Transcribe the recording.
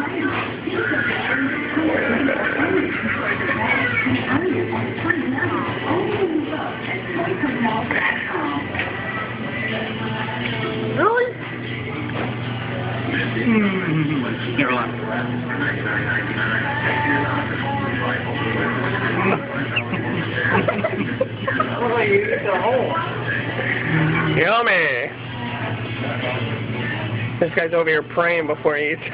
Really? Here, look. Yummy. This guy's over here praying before he eats.